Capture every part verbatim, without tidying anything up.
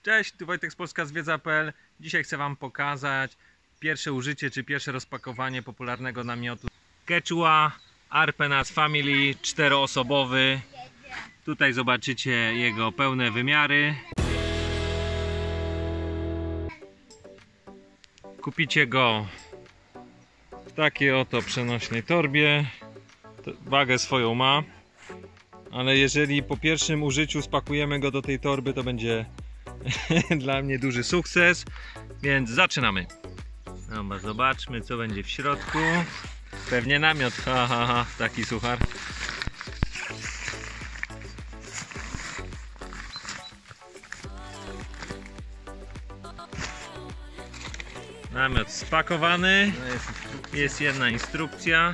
Cześć, tu Wojtek z Polska Zwiedza kropka p l. Dzisiaj chcę Wam pokazać pierwsze użycie czy pierwsze rozpakowanie popularnego namiotu Quechua Arpenas Family czteroosobowy. Tutaj zobaczycie jego pełne wymiary. Kupicie go w takiej oto przenośnej torbie. Wagę swoją ma, ale jeżeli po pierwszym użyciu spakujemy go do tej torby, to będzie dla mnie duży sukces, więc zaczynamy. Dobra, zobaczmy, co będzie w środku. Pewnie namiot, ha, ha, ha, taki suchar. Namiot spakowany. Jest jedna instrukcja.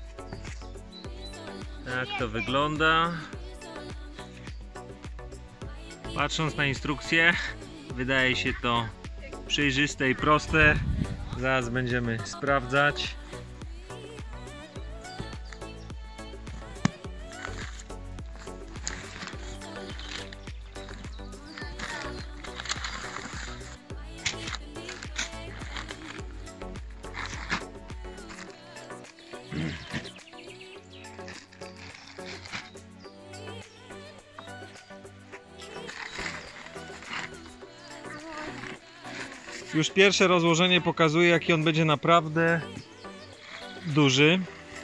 Tak to wygląda. Patrząc na instrukcję, wydaje się to przejrzyste i proste. Zaraz będziemy sprawdzać. Już pierwsze rozłożenie pokazuje, jaki on będzie naprawdę duży.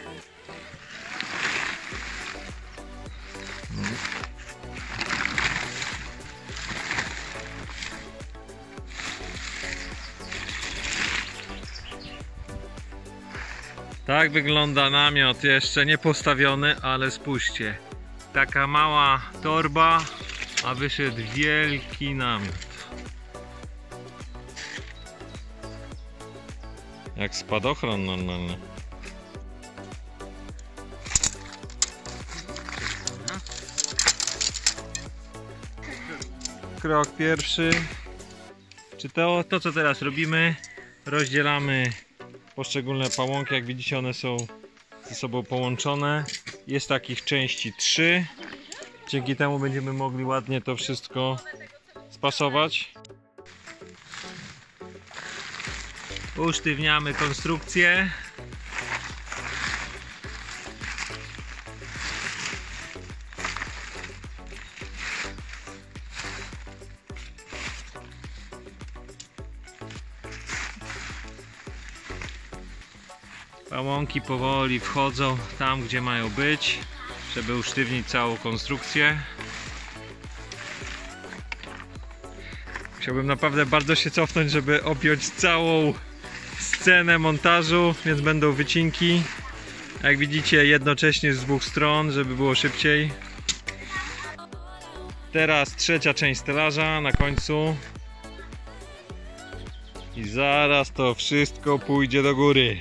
Tak wygląda namiot, jeszcze nie postawiony, ale spójrzcie. Taka mała torba, a wyszedł wielki namiot. Jak spadochron normalny. Krok pierwszy. Czy to, to co teraz robimy, rozdzielamy poszczególne pałąki. Jak widzicie, one są ze sobą połączone. Jest takich części trzy. Dzięki temu będziemy mogli ładnie to wszystko spasować. Usztywniamy konstrukcję. Pałąki powoli wchodzą tam, gdzie mają być, żeby usztywnić całą konstrukcję. Chciałbym naprawdę bardzo się cofnąć, żeby objąć całą scenę montażu, więc będą wycinki, jak widzicie, jednocześnie z dwóch stron, żeby było szybciej. Teraz trzecia część stelaża na końcu i zaraz to wszystko pójdzie do góry.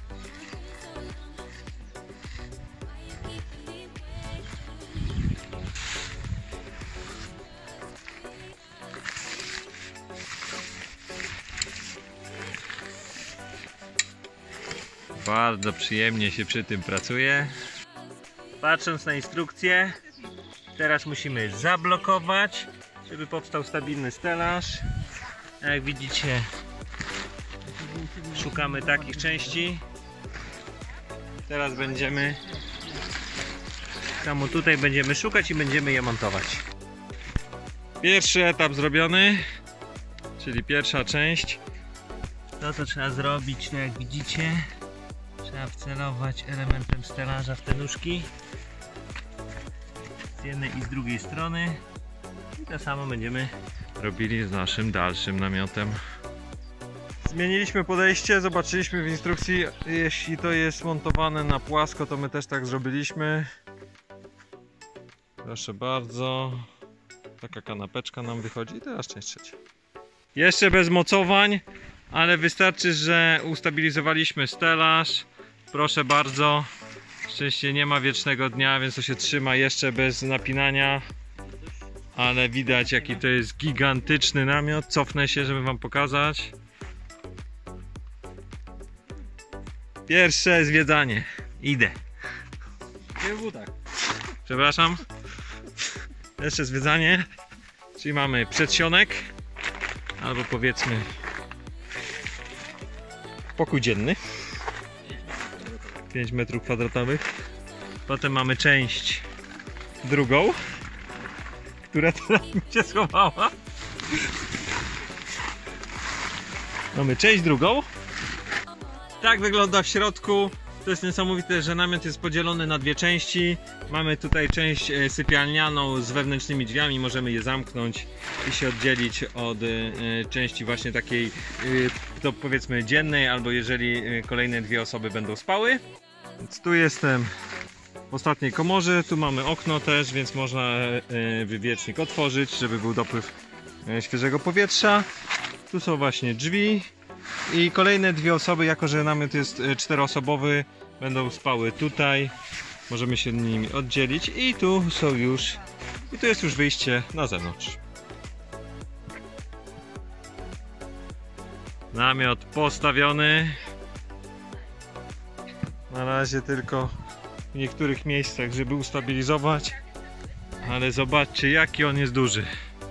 Bardzo przyjemnie się przy tym pracuje. Patrząc na instrukcję, teraz musimy zablokować, żeby powstał stabilny stelaż. Jak widzicie, szukamy takich części. Teraz będziemy samo tutaj będziemy szukać i będziemy je montować. Pierwszy etap zrobiony, czyli pierwsza część. To co trzeba zrobić, to jak widzicie, trzeba wcelować elementem stelaża w te nóżki z jednej i z drugiej strony i to samo będziemy robili z naszym dalszym namiotem. Zmieniliśmy podejście, zobaczyliśmy w instrukcji, jeśli to jest montowane na płasko, to my też tak zrobiliśmy. Proszę bardzo, taka kanapeczka nam wychodzi i teraz część trzecia. Jeszcze bez mocowań, ale wystarczy, że ustabilizowaliśmy stelaż. Proszę bardzo, szczęście nie ma wiecznego dnia, więc to się trzyma jeszcze bez napinania. Ale widać, jaki to jest gigantyczny namiot. Cofnę się, żeby Wam pokazać. Pierwsze zwiedzanie. Idę. Przepraszam. Jeszcze zwiedzanie. Czyli mamy przedsionek. albo powiedzmy pokój dzienny, pięć metrów kwadratowych. Potem mamy część drugą, która teraz mi się schowała. Mamy część drugą. Tak wygląda w środku. To jest niesamowite, że namiot jest podzielony na dwie części. Mamy tutaj część sypialnianą z wewnętrznymi drzwiami. Możemy je zamknąć i się oddzielić od części właśnie takiej, to powiedzmy dziennej, albo jeżeli kolejne dwie osoby będą spały. Więc tu jestem w ostatniej komorze. Tu mamy okno też, więc można wywiecznik otworzyć, żeby był dopływ świeżego powietrza. Tu są właśnie drzwi. I kolejne dwie osoby, jako że namiot jest czteroosobowy, będą spały tutaj. Możemy się nimi oddzielić i tu są już, i tu jest już wyjście na zewnątrz. Namiot postawiony. Na razie tylko w niektórych miejscach, żeby ustabilizować, ale zobaczcie, jaki on jest duży.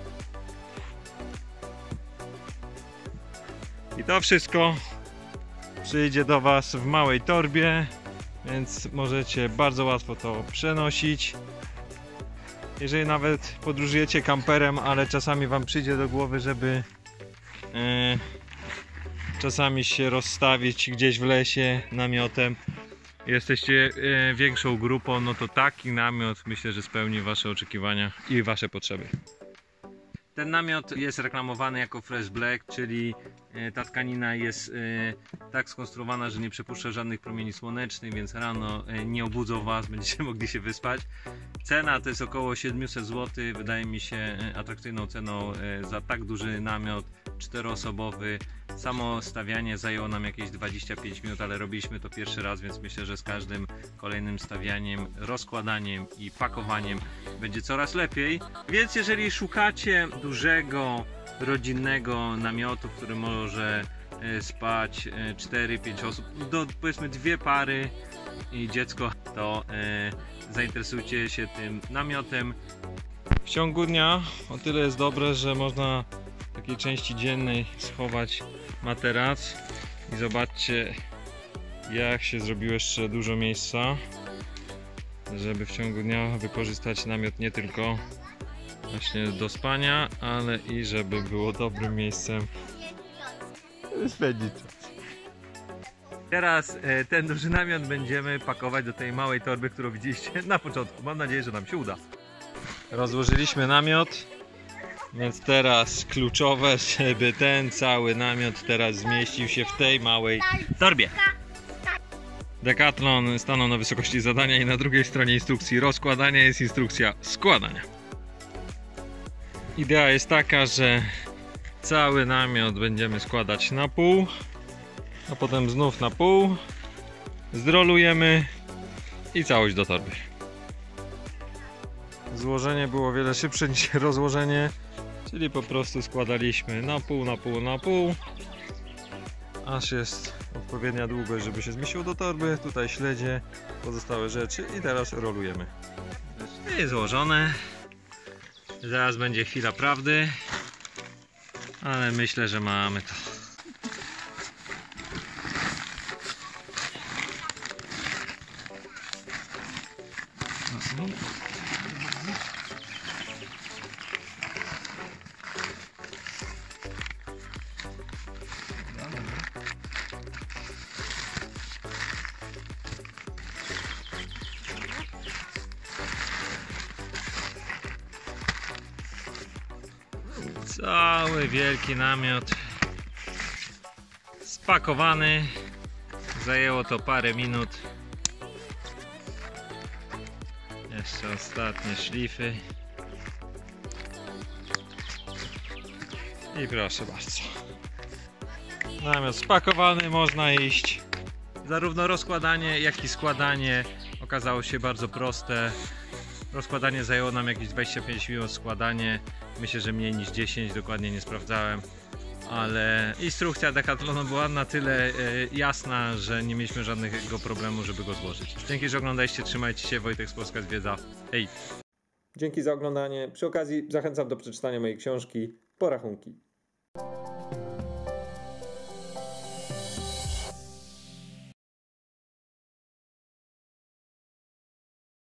I to wszystko przyjdzie do Was w małej torbie, więc możecie bardzo łatwo to przenosić. Jeżeli nawet podróżujecie kamperem, ale czasami Wam przyjdzie do głowy, żeby e, czasami się rozstawić gdzieś w lesie namiotem, jesteście e, większą grupą, no to taki namiot myślę, że spełni Wasze oczekiwania i Wasze potrzeby. Ten namiot jest reklamowany jako Fresh Black, czyli ta tkanina jest tak skonstruowana, że nie przepuszcza żadnych promieni słonecznych, więc rano nie obudzą Was, będziecie mogli się wyspać. Cena to jest około siedemset złotych, wydaje mi się atrakcyjną ceną za tak duży namiot, czteroosobowy. Samo stawianie zajęło nam jakieś dwadzieścia pięć minut, ale robiliśmy to pierwszy raz, więc myślę, że z każdym kolejnym stawianiem, rozkładaniem i pakowaniem będzie coraz lepiej. Więc jeżeli szukacie dużego, rodzinnego namiotu, w którym może spać cztery pięć osób, do powiedzmy dwie pary i dziecko, to e, zainteresujcie się tym namiotem. W ciągu dnia o tyle jest dobre, że można w takiej części dziennej schować materac i zobaczcie, jak się zrobiło jeszcze dużo miejsca, żeby w ciągu dnia wykorzystać namiot nie tylko właśnie do spania, ale i żeby było dobrym miejscem spędzić czas. Teraz e, ten duży namiot będziemy pakować do tej małej torby, którą widzieliście na początku. Mam nadzieję, że nam się uda. Rozłożyliśmy namiot, więc teraz kluczowe, żeby ten cały namiot teraz zmieścił się w tej małej torbie. Decathlon stanął na wysokości zadania i na drugiej stronie instrukcji rozkładania jest instrukcja składania. Idea jest taka, że cały namiot będziemy składać na pół, a potem znów na pół, zrolujemy i całość do torby. Złożenie było o wiele szybsze niż rozłożenie, czyli po prostu składaliśmy na pół, na pół, na pół, aż jest odpowiednia długość, żeby się zmieściło do torby. Tutaj śledzie, pozostałe rzeczy i teraz rolujemy. Jest złożone. Zaraz będzie chwila prawdy, ale myślę, że mamy to. Cały wielki namiot spakowany. Zajęło to parę minut. Jeszcze ostatnie szlify. I proszę bardzo. Namiot spakowany, można iść. Zarówno rozkładanie, jak i składanie okazało się bardzo proste. Rozkładanie zajęło nam jakieś dwadzieścia pięć minut, składanie myślę, że mniej niż dziesięć, dokładnie nie sprawdzałem, ale instrukcja Decathlonu była na tyle e, jasna, że nie mieliśmy żadnego problemu, żeby go złożyć. Dzięki, że oglądaliście, trzymajcie się, Wojtek z Polska Zwiedza. Hej! Dzięki za oglądanie. Przy okazji zachęcam do przeczytania mojej książki Porachunki.